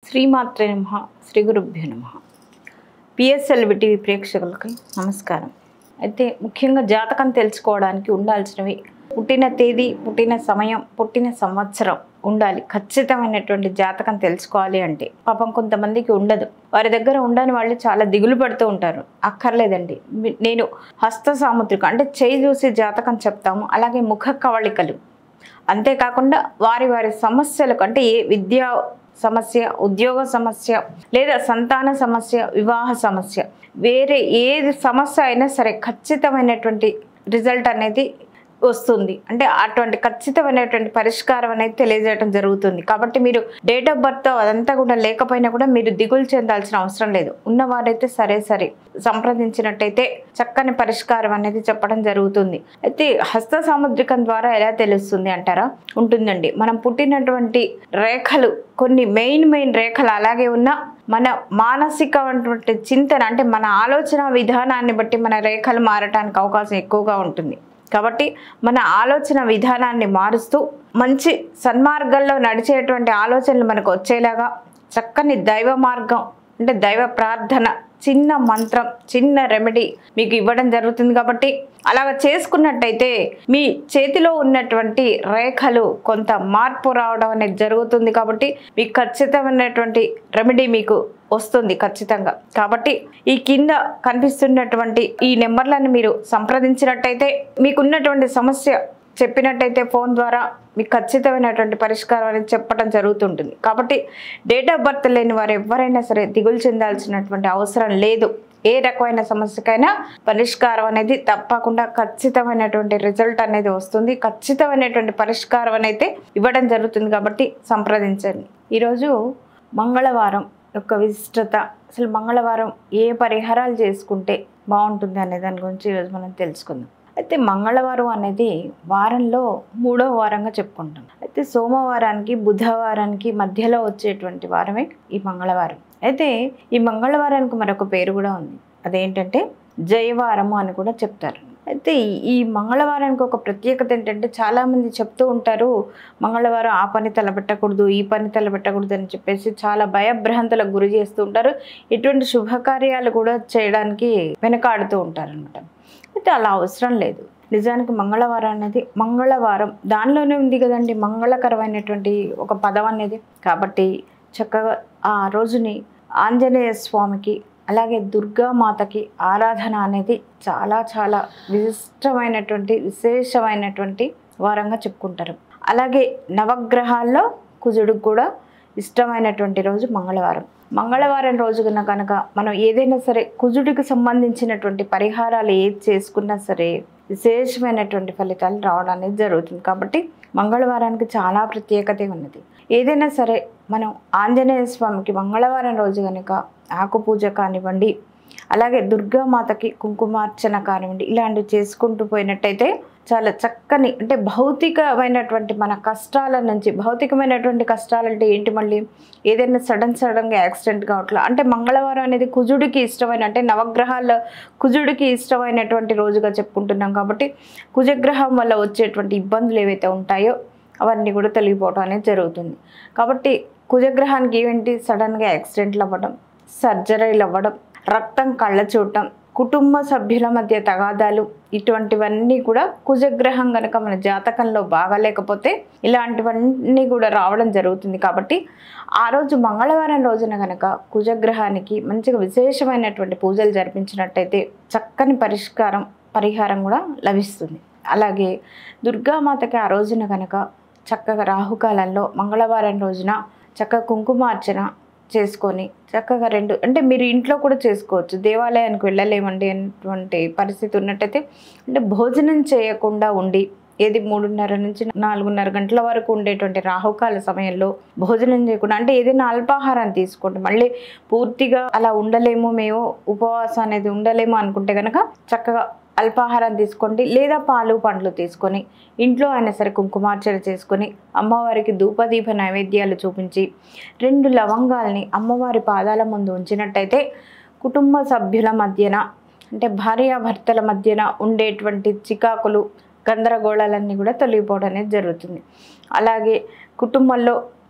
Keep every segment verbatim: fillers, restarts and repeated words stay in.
శ్రీమాత్రే నమః శ్రీ గురుభ్యో నమః. పిఎస్ఎల్వి టీవీ ప్రేక్షకులకి నమస్కారం. అయితే ముఖ్యంగా జాతకం తెలుసుకోవడానికి ఉండాల్సినవి పుట్టిన తేదీ, పుట్టిన సమయం, పుట్టిన సంవత్సరం ఉండాలి. ఖచ్చితమైనటువంటి జాతకం తెలుసుకోవాలి అంటే పాపం కొంతమందికి ఉండదు. వారి దగ్గర ఉండని వాళ్ళు చాలా దిగులు పడుతూ ఉంటారు. అక్కర్లేదండి, నేను హస్త సాముద్రిక అంటే చేయి చూసి జాతకం చెప్తాము. అలాగే ముఖ కవళికలు, అంతేకాకుండా వారి వారి సమస్యలకు అంటే ఏ విద్యా సమస్య, ఉద్యోగ సమస్య, లేదా సంతాన సమస్య, వివాహ సమస్య, వేరే ఏది సమస్య అయినా సరే ఖచ్చితమైనటువంటి రిజల్ట్ అనేది వస్తుంది. అంటే అటువంటి ఖచ్చితమైనటువంటి పరిష్కారం అనేది తెలియజేయడం జరుగుతుంది. కాబట్టి మీరు డేట్ ఆఫ్ బర్త్ అదంతా కూడా లేకపోయినా కూడా మీరు దిగులు చెందాల్సిన అవసరం లేదు. ఉన్నవారైతే సరే సరే సంప్రదించినట్టయితే చక్కని పరిష్కారం అనేది చెప్పడం జరుగుతుంది. అయితే హస్త సాముద్రికం ద్వారా ఎలా తెలుస్తుంది అంటారా? ఉంటుందండి. మనం పుట్టినటువంటి రేఖలు కొన్ని మెయిన్ మెయిన్ రేఖలు అలాగే ఉన్న మన మానసికమైనటువంటి చింతన అంటే మన ఆలోచన విధానాన్ని బట్టి మన రేఖలు మారటానికి అవకాశం ఎక్కువగా ఉంటుంది. కాబట్టి మన ఆలోచన విధానాన్ని మారుస్తూ మంచి సన్మార్గంలో నడిచేటువంటి ఆలోచనలు మనకు వచ్చేలాగా చక్కని దైవ మార్గం అంటే దైవ ప్రార్థన, చిన్న మంత్రం, చిన్న రెమెడీ మీకు ఇవ్వడం జరుగుతుంది. కాబట్టి అలాగ చేసుకున్నట్టయితే మీ చేతిలో ఉన్నటువంటి రేఖలు కొంత మార్పు రావడం అనేది జరుగుతుంది. కాబట్టి మీకు ఖచ్చితమైనటువంటి రెమెడీ మీకు వస్తుంది ఖచ్చితంగా. కాబట్టి ఈ కింద కనిపిస్తున్నటువంటి ఈ నెంబర్లను మీరు సంప్రదించినట్టయితే మీకున్నటువంటి సమస్య చెప్పినట్టయితే ఫోన్ ద్వారా మీకు ఖచ్చితమైనటువంటి పరిష్కారం అనేది చెప్పడం జరుగుతుంటుంది. కాబట్టి డేట్ ఆఫ్ బర్త్ లేని వారు ఎవరైనా సరే దిగులు చెందాల్సినటువంటి అవసరం లేదు. ఏ రకమైన సమస్యకైనా పరిష్కారం అనేది తప్పకుండా ఖచ్చితమైనటువంటి రిజల్ట్ అనేది వస్తుంది. ఖచ్చితమైనటువంటి పరిష్కారం అనేది ఇవ్వడం జరుగుతుంది. కాబట్టి సంప్రదించండి. ఈరోజు మంగళవారం యొక్క విశిష్టత, అసలు మంగళవారం ఏ పరిహారాలు చేసుకుంటే బాగుంటుంది అనే దాని గురించి ఈరోజు మనం తెలుసుకుందాం. అయితే మంగళవారం అనేది వారంలో మూడవ వారంగా చెప్పుకుంటాం. అయితే సోమవారానికి బుధవారానికి మధ్యలో వచ్చేటువంటి వారమే ఈ మంగళవారం. అయితే ఈ మంగళవారానికి మరొక పేరు కూడా ఉంది. అదేంటంటే జయవారము అని కూడా చెప్తారు. అయితే ఈ మంగళవారానికి ఒక ప్రత్యేకత ఏంటంటే చాలామంది చెప్తూ ఉంటారు, మంగళవారం ఆ పని తలపెట్టకూడదు, ఈ పని తలపెట్టకూడదు అని చెప్పేసి చాలా భయభ్రాంతులకు గురి చేస్తూ ఉంటారు. ఇటువంటి శుభకార్యాలు కూడా చేయడానికి వెనకాడుతూ ఉంటారు అనమాట. అయితే అలా అవసరం లేదు. నిజానికి మంగళవారం అనేది మంగళవారం దానిలోనే ఉంది కదండి, మంగళకరమైనటువంటి ఒక పదం అనేది. కాబట్టి చక్కగా ఆ రోజుని ఆంజనేయ స్వామికి అలాగే దుర్గామాతకి ఆరాధన అనేది చాలా చాలా విశిష్టమైనటువంటి విశేషమైనటువంటి వారంగా చెప్పుకుంటారు. అలాగే నవగ్రహాల్లో కుజుడికి కూడా ఇష్టమైనటువంటి రోజు మంగళవారం. మంగళవారం రోజున కనుక మనం ఏదైనా సరే కుజుడికి సంబంధించినటువంటి పరిహారాలు ఏది చేసుకున్నా సరే విశేషమైనటువంటి ఫలితాలు రావడం అనేది జరుగుతుంది. కాబట్టి మంగళవారానికి చాలా ప్రత్యేకత ఉన్నది. ఏదైనా సరే మనం ఆంజనేయ స్వామికి మంగళవారం రోజు కనుక ఆకు పూజ కానివ్వండి, అలాగే దుర్గామాతకి కుంకుమార్చన కానివ్వండి, ఇలాంటివి చేసుకుంటూ పోయినట్టయితే చాలా చక్కని అంటే భౌతికమైనటువంటి మన కష్టాల నుంచి, భౌతికమైనటువంటి కష్టాలు అంటే ఏంటి, మళ్ళీ ఏదైనా సడన్ సడన్గా యాక్సిడెంట్ కావట్లా అంటే మంగళవారం అనేది కుజుడికి ఇష్టమైన అంటే నవగ్రహాల్లో కుజుడికి ఇష్టమైనటువంటి రోజుగా చెప్పుకుంటున్నాం. కాబట్టి కుజగ్రహం వల్ల వచ్చేటువంటి ఇబ్బందులు ఏవైతే ఉంటాయో అవన్నీ కూడా తొలగిపోవడం అనేది జరుగుతుంది. కాబట్టి కుజగ్రహానికి ఏంటి, సడన్గా యాక్సిడెంట్లు అవ్వడం, సర్జరీలు అవ్వడం, రక్తం కళ్ళ చూడటం, కుటుంబ సభ్యుల మధ్య తగాదాలు, ఇటువంటివన్నీ కూడా కుజగ్రహం కనుక మన జాతకంలో బాగాలేకపోతే ఇలాంటివన్నీ కూడా రావడం జరుగుతుంది. కాబట్టి ఆ రోజు మంగళవారం రోజున కనుక కుజగ్రహానికి మంచిగా విశేషమైనటువంటి పూజలు జరిపించినట్టయితే చక్కని పరిష్కారం పరిహారం కూడా లభిస్తుంది. అలాగే దుర్గామాతకి ఆ రోజున కనుక చక్కగా రాహుకాలంలో మంగళవారం రోజున చక్కగా కుంకుమార్చన చేసుకొని చక్కగా రెండు అంటే మీరు ఇంట్లో కూడా చేసుకోవచ్చు, దేవాలయానికి వెళ్ళలేమండి అటువంటి పరిస్థితి ఉన్నట్టయితే అంటే భోజనం చేయకుండా ఉండి ఏది మూడున్నర నుంచి నాలుగున్నర గంటల వరకు ఉండేటువంటి రాహుకాల సమయంలో భోజనం చేయకుండా అంటే ఏదైనా అల్పాహారాన్ని తీసుకోండి. మళ్ళీ పూర్తిగా అలా ఉండలేము, మేము ఉపవాసం అనేది ఉండలేము అనుకుంటే కనుక చక్కగా అల్పాహారం తీసుకోండి, లేదా పాలు పండ్లు తీసుకొని ఇంట్లో అయినా సరే కుంకుమార్చన చేసుకొని అమ్మవారికి ధూపదీప నైవేద్యాలు చూపించి రెండు లవంగాల్ని అమ్మవారి పాదాల ముందు ఉంచినట్టయితే కుటుంబ సభ్యుల మధ్యన అంటే భార్యాభర్తల మధ్యన ఉండేటువంటి చికాకులు, గందరగోళాలన్నీ కూడా తొలగిపోవడం అనేది జరుగుతుంది. అలాగే కుటుంబంలో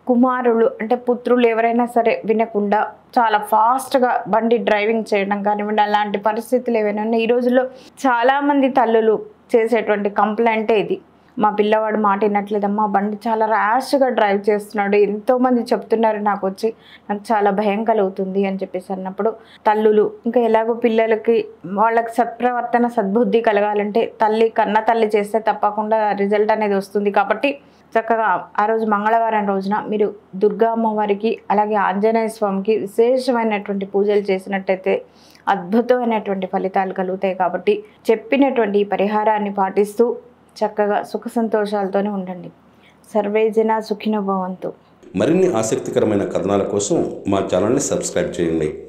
కుమారులు అంటే పుత్రులు ఎవరైనా సరే వినకుండా చాలా ఫాస్ట్గా బండి డ్రైవింగ్ చేయడం కానివ్వండి, అలాంటి పరిస్థితులు ఏవైనా ఉన్నాయి. ఈ రోజుల్లో చాలామంది తల్లులు చేసేటువంటి కంప్లైంటే ఇది. మా పిల్లవాడు మాట వినట్లేదమ్మా, బండి చాలా ర్యాష్గా డ్రైవ్ చేస్తున్నాడు, ఎంతోమంది చెప్తున్నారు నాకు వచ్చి, నాకు చాలా భయం కలుగుతుంది అని చెప్పేసి అన్నప్పుడు తల్లులు ఇంకా ఎలాగో పిల్లలకి వాళ్ళకి సత్ప్రవర్తన సద్బుద్ధి కలగాలంటే తల్లి కన్న తల్లి చేస్తే తప్పకుండా రిజల్ట్ అనేది వస్తుంది. కాబట్టి చక్కగా ఆ రోజు మంగళవారం రోజున మీరు దుర్గా అమ్మవారికి అలాగే ఆంజనేయ స్వామికి విశేషమైనటువంటి పూజలు చేసినట్టయితే అద్భుతమైనటువంటి ఫలితాలు కలుగుతాయి. కాబట్టి చెప్పినటువంటి ఈ పరిహారాన్ని పాటిస్తూ చక్కగా సుఖ సంతోషాలతోనే ఉండండి. సర్వే జన సుఖినో భవంతు. మరిన్ని ఆసక్తికరమైన కథనాల కోసం మా ఛానల్ని సబ్స్క్రైబ్ చేయండి.